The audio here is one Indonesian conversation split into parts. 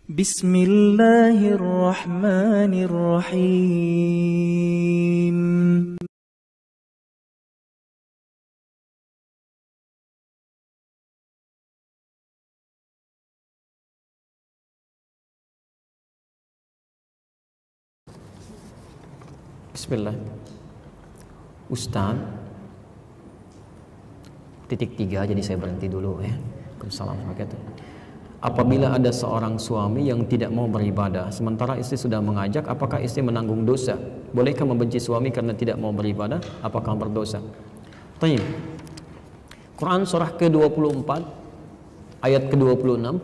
Bismillahirrahmanirrahim. Bismillah. Ustaz, titik 3, jadi saya berhenti dulu ya. Assalamualaikum warahmatullahi wabarakatuh. Apabila ada seorang suami yang tidak mau beribadah sementara istri sudah mengajak, apakah istri menanggung dosa? Bolehkah membenci suami karena tidak mau beribadah? Apakah berdosa? Baik. Quran surah ke-24 ayat ke-26.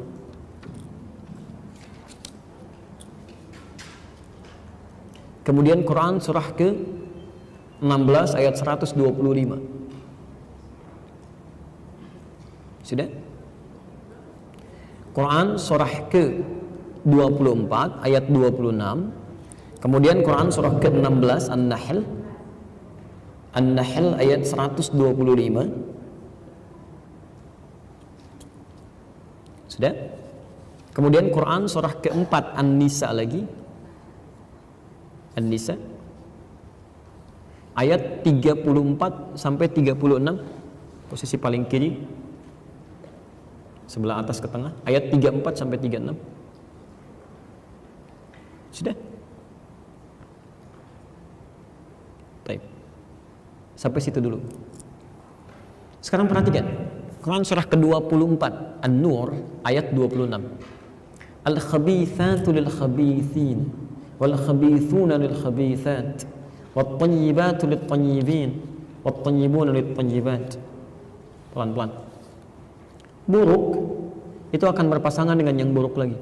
Kemudian Quran surah ke-16 ayat 125. Sudah? Quran surah ke-24 ayat 26. Kemudian Quran surah ke-16 An-Nahl ayat 125. Sudah? Kemudian Quran surah ke-4 An-Nisa lagi. An-Nisa ayat 34 sampai 36, posisi paling kiri sebelah atas ke tengah, ayat 34 sampai 36. Sudah? Baik. Sampai situ dulu. Sekarang perhatikan Quran surah ke-24 An-Nur ayat 26. Al-khabithatu lil-khabithin wal-khabithuna lil-khabithat wat-tayyibatu lit-tayyibin wat-tayyibuna lit-tayyibat. Pelan-pelan. Buruk itu akan berpasangan dengan yang buruk lagi.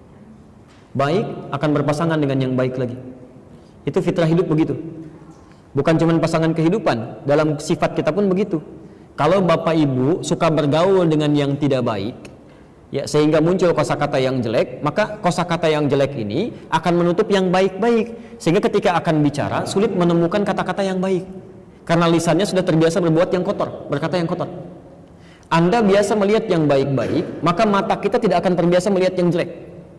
Baik akan berpasangan dengan yang baik lagi. Itu fitrah hidup begitu. Bukan cuma pasangan kehidupan, dalam sifat kita pun begitu. Kalau bapak ibu suka bergaul dengan yang tidak baik, ya, sehingga muncul kosakata yang jelek, maka kosakata yang jelek ini akan menutup yang baik-baik, sehingga ketika akan bicara sulit menemukan kata-kata yang baik, karena lisannya sudah terbiasa berbuat yang kotor, berkata yang kotor. Anda biasa melihat yang baik-baik, maka mata kita tidak akan terbiasa melihat yang jelek,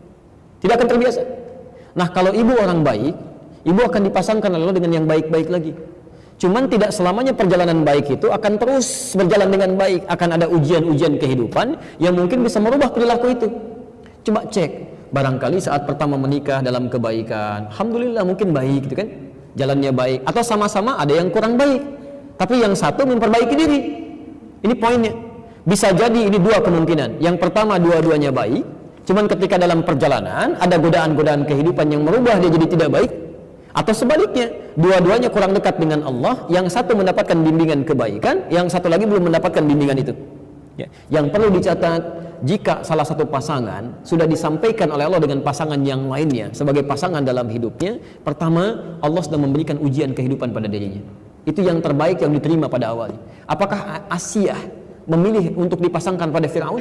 tidak akan terbiasa. Nah, kalau ibu orang baik, ibu akan dipasangkan lalu dengan yang baik-baik lagi. Cuman tidak selamanya perjalanan baik itu akan terus berjalan dengan baik. Akan ada ujian-ujian kehidupan yang mungkin bisa merubah perilaku itu. Coba cek, barangkali saat pertama menikah dalam kebaikan, alhamdulillah mungkin baik gitu kan, jalannya baik. Atau sama-sama ada yang kurang baik, tapi yang satu memperbaiki diri. Ini poinnya. Bisa jadi ini dua kemungkinan. Yang pertama dua-duanya baik, cuman ketika dalam perjalanan ada godaan-godaan kehidupan yang merubah dia jadi tidak baik. Atau sebaliknya, dua-duanya kurang dekat dengan Allah, yang satu mendapatkan bimbingan kebaikan, yang satu lagi belum mendapatkan bimbingan itu. Ya. Yang perlu dicatat, jika salah satu pasangan sudah disampaikan oleh Allah dengan pasangan yang lainnya sebagai pasangan dalam hidupnya, pertama, Allah sudah memberikan ujian kehidupan pada dirinya. Itu yang terbaik yang diterima pada awalnya. Apakah Asiyah memilih untuk dipasangkan pada Firaun?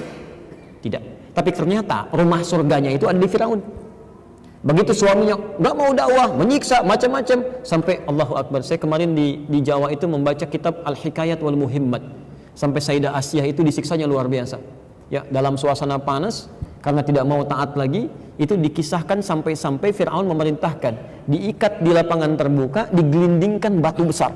Tidak. Tapi ternyata rumah surganya itu ada di Firaun. Begitu suaminya nggak mau dakwah, menyiksa macam-macam, sampai Allahu Akbar. Saya kemarin di Jawa itu membaca kitab Al-Hikayat wal Muhimmat, sampai Sayyidah Asiyah itu disiksanya luar biasa. Ya, dalam suasana panas karena tidak mau taat lagi, itu dikisahkan sampai-sampai Firaun memerintahkan diikat di lapangan terbuka, digelindingkan batu besar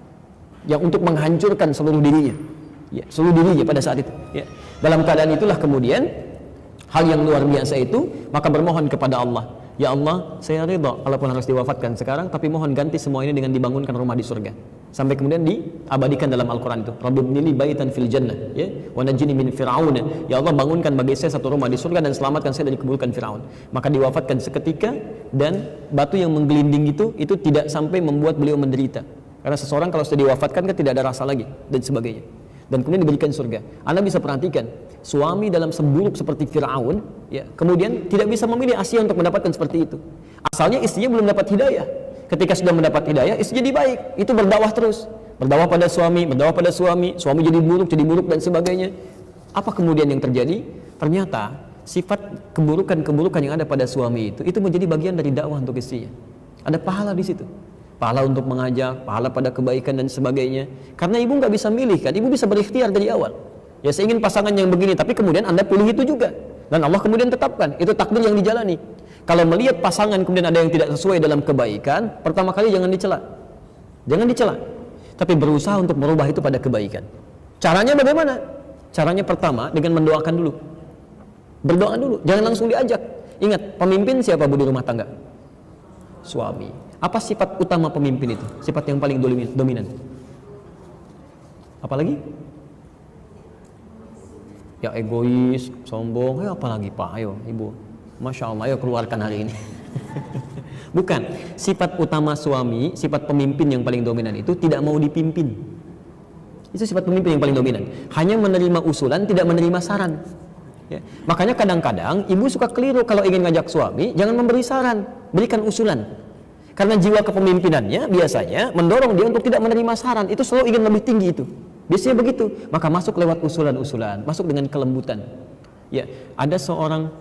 yang untuk menghancurkan seluruh dirinya. Ya, seluruh dirinya pada saat itu. Ya. Dalam keadaan itulah kemudian hal yang luar biasa itu, maka bermohon kepada Allah. Ya Allah, saya ridha walaupun harus diwafatkan sekarang, tapi mohon ganti semua ini dengan dibangunkan rumah di surga. Sampai kemudian diabadikan dalam Al-Quran itu. Rabbibnili baitan fil jannah, ya, wa najini min fir'aun. Ya Allah, bangunkan bagi saya satu rumah di surga dan selamatkan saya dari keburukan Firaun. Maka diwafatkan seketika, dan batu yang menggelinding itu tidak sampai membuat beliau menderita. Karena seseorang kalau sudah diwafatkan kan tidak ada rasa lagi dan sebagainya. Dan kemudian diberikan surga. Anda bisa perhatikan, suami dalam seburuk seperti Firaun, ya, kemudian tidak bisa memilih Asiyah untuk mendapatkan seperti itu. Asalnya istrinya belum dapat hidayah. Ketika sudah mendapat hidayah, istri jadi baik. Itu berdakwah terus, berdakwah pada suami, suami jadi buruk dan sebagainya. Apa kemudian yang terjadi? Ternyata sifat keburukan-keburukan yang ada pada suami itu menjadi bagian dari dakwah untuk istrinya. Ada pahala di situ. Pahala untuk mengajak, pahala pada kebaikan dan sebagainya. Karena ibu nggak bisa milih kan, ibu bisa berikhtiar dari awal. Ya, saya ingin pasangan yang begini, tapi kemudian Anda pilih itu juga. Dan Allah kemudian tetapkan, itu takdir yang dijalani. Kalau melihat pasangan kemudian ada yang tidak sesuai dalam kebaikan, pertama kali jangan dicela. Jangan dicela. Tapi berusaha untuk merubah itu pada kebaikan. Caranya bagaimana? Caranya pertama dengan mendoakan dulu. Berdoa dulu, jangan langsung diajak. Ingat, pemimpin siapa Bu di rumah tangga? Suami. Apa sifat utama pemimpin itu? Sifat yang paling dominan. Apalagi? Ya egois, sombong, ya apalagi Pak, ayo Ibu, Masya Allah, ayo keluarkan hari ini. Bukan, sifat utama suami, sifat pemimpin yang paling dominan itu tidak mau dipimpin. Itu sifat pemimpin yang paling dominan. Hanya menerima usulan, tidak menerima saran. Ya. Makanya kadang-kadang ibu suka keliru kalau ingin ngajak suami, jangan memberi saran, berikan usulan. Karena jiwa kepemimpinannya biasanya mendorong dia untuk tidak menerima saran, itu selalu ingin lebih tinggi itu. Biasanya begitu, maka masuk lewat usulan-usulan, masuk dengan kelembutan. Ya, ada seorang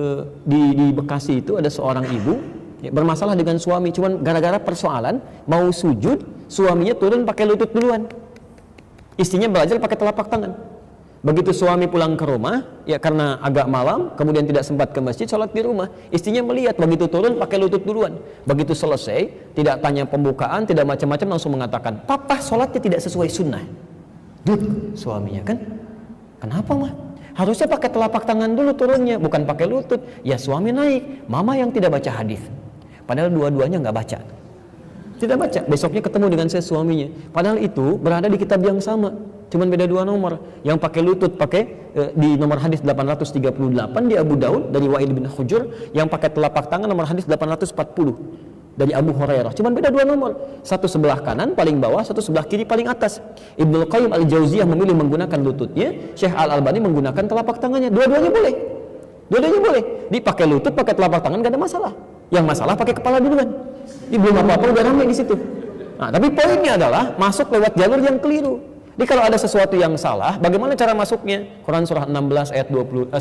di Bekasi itu ada seorang ibu ya, bermasalah dengan suami, cuman gara-gara persoalan mau sujud, suaminya turun pakai lutut duluan, istrinya belajar pakai telapak tangan. Begitu suami pulang ke rumah, ya karena agak malam, kemudian tidak sempat ke masjid, sholat di rumah. Istrinya melihat begitu turun pakai lutut duluan. Begitu selesai, tidak tanya pembukaan, tidak macam-macam, langsung mengatakan, "Papa sholatnya tidak sesuai sunnah." Dud, suaminya kan, kenapa mah? Harusnya pakai telapak tangan dulu turunnya, bukan pakai lutut. Ya suami naik, mama yang tidak baca hadis. Padahal dua-duanya nggak baca. Tidak baca, besoknya ketemu dengan saya suaminya. Padahal itu berada di kitab yang sama, cuman beda 2 nomor. Yang pakai lutut pakai di nomor hadis 838 di Abu Daud dari Wa'il bin Hujur, yang pakai telapak tangan nomor hadis 840 dari Abu Hurairah. Cuman beda 2 nomor. Satu sebelah kanan paling bawah, satu sebelah kiri paling atas. Ibnu Qayyim Al-Jauziyah memilih menggunakan lututnya, Syekh Al-Albani menggunakan telapak tangannya. Dua-duanya boleh. Dua-duanya boleh. Dipakai lutut, pakai telapak tangan gak ada masalah. Yang masalah pakai kepala duluan. Ini belum apa-apa udah ramai di situ. Nah, tapi poinnya adalah masuk lewat jalur yang keliru. Jadi kalau ada sesuatu yang salah, bagaimana cara masuknya? Quran surah 16 ayat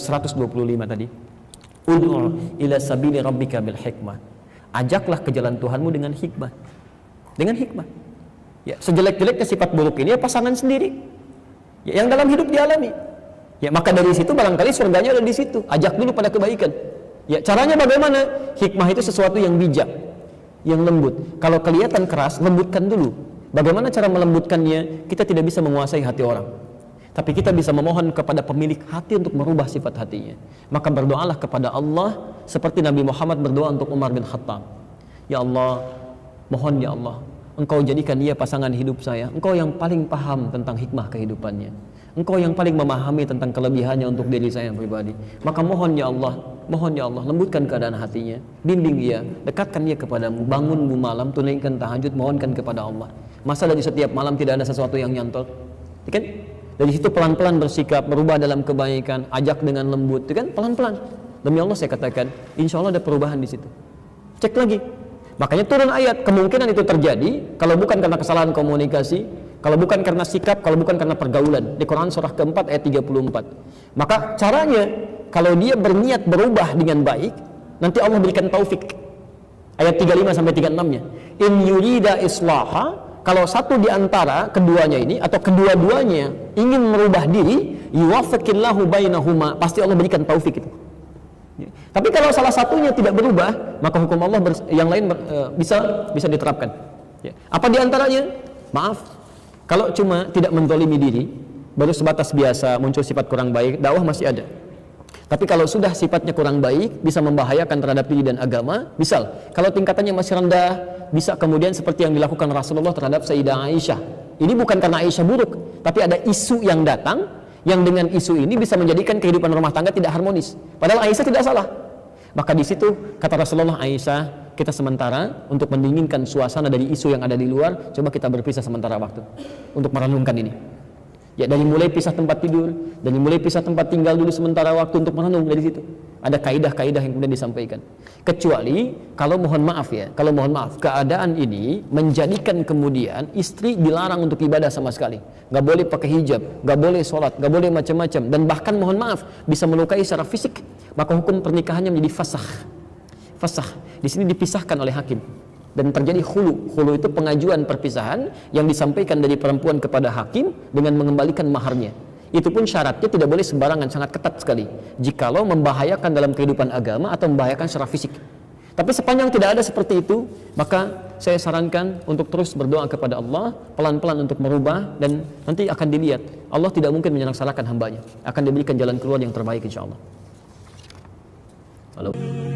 125 tadi. Ud'u ila sabili rabbika bil hikmah. Ajaklah ke jalan Tuhanmu dengan hikmah. Dengan hikmah. Ya, sejelek-jeleknya sifat buruk ini ya pasangan sendiri. Ya, yang dalam hidup dialami. Ya, maka dari situ barangkali surganya ada di situ. Ajak dulu pada kebaikan. Ya, caranya bagaimana? Hikmah itu sesuatu yang bijak, yang lembut. Kalau kelihatan keras, lembutkan dulu. Bagaimana cara melembutkannya? Kita tidak bisa menguasai hati orang. Tapi kita bisa memohon kepada pemilik hati untuk merubah sifat hatinya. Maka berdoalah kepada Allah seperti Nabi Muhammad berdoa untuk Umar bin Khattab. Ya Allah, mohon ya Allah, Engkau jadikan dia pasangan hidup saya. Engkau yang paling paham tentang hikmah kehidupannya. Engkau yang paling memahami tentang kelebihannya untuk diri saya pribadi. Maka mohon ya Allah, lembutkan keadaan hatinya, bimbing dia, dekatkan dia kepadamu, bangunmu malam, tunaikan tahajud, mohonkan kepada Allah. Masa dari setiap malam tidak ada sesuatu yang nyantol? Kan? Dari situ pelan-pelan bersikap, berubah dalam kebaikan, ajak dengan lembut, kan? Pelan-pelan. Demi Allah saya katakan, insya Allah ada perubahan di situ. Cek lagi. Makanya turun ayat, kemungkinan itu terjadi kalau bukan karena kesalahan komunikasi, kalau bukan karena sikap, kalau bukan karena pergaulan. Di Quran surah keempat ayat 34. Maka caranya, kalau dia berniat berubah dengan baik, nanti Allah berikan taufik. Ayat 35 sampai 36-nya. In yurida islaha, kalau satu di antara keduanya ini atau kedua-duanya ingin merubah diri, yuwaffiqillahu bainahuma, pasti Allah berikan taufik itu. Ya. Tapi kalau salah satunya tidak berubah, maka hukum Allah yang lain bisa diterapkan. Ya. Apa di antaranya? Maaf, kalau cuma tidak menzalimi diri, baru sebatas biasa muncul sifat kurang baik, dakwah masih ada. Tapi kalau sudah sifatnya kurang baik, bisa membahayakan terhadap diri dan agama. Misal, kalau tingkatannya masih rendah, bisa kemudian seperti yang dilakukan Rasulullah terhadap Sayyidah Aisyah. Ini bukan karena Aisyah buruk, tapi ada isu yang datang, yang dengan isu ini bisa menjadikan kehidupan rumah tangga tidak harmonis. Padahal Aisyah tidak salah. Maka di situ kata Rasulullah, Aisyah, kita sementara untuk mendinginkan suasana dari isu yang ada di luar, coba kita berpisah sementara waktu untuk merenungkan ini. Ya, dari mulai pisah tempat tidur, dari mulai pisah tempat tinggal dulu sementara waktu untuk merenung dari situ. Ada kaidah-kaidah yang kemudian disampaikan. Kecuali kalau mohon maaf ya, keadaan ini menjadikan kemudian istri dilarang untuk ibadah sama sekali. Nggak boleh pakai hijab, nggak boleh sholat, nggak boleh macam-macam, dan bahkan mohon maaf bisa melukai secara fisik. Maka hukum pernikahannya menjadi fasakh. Fasakh di sini dipisahkan oleh hakim. Dan terjadi khulu. Khulu itu pengajuan perpisahan yang disampaikan dari perempuan kepada hakim dengan mengembalikan maharnya. Itu pun syaratnya tidak boleh sembarangan, sangat ketat sekali. Jikalau membahayakan dalam kehidupan agama atau membahayakan secara fisik. Tapi sepanjang tidak ada seperti itu, maka saya sarankan untuk terus berdoa kepada Allah, pelan-pelan untuk merubah, dan nanti akan dilihat. Allah tidak mungkin menyengsarakan hambanya. Akan diberikan jalan keluar yang terbaik insya Allah. Halo.